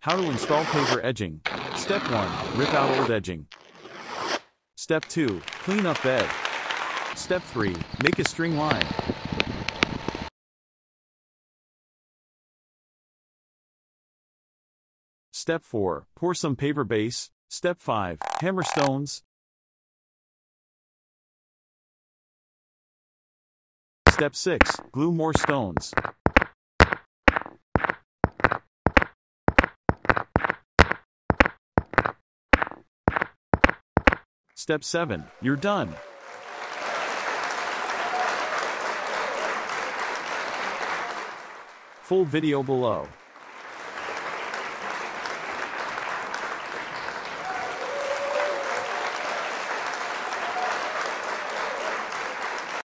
How to install paver edging. Step 1. Rip out old edging. Step 2. Clean up bed. Step 3. Make a string line. Step 4. Pour some paver base. Step 5. Hammer stones. Step 6. Glue more stones. Step 7. You're done. Full video below.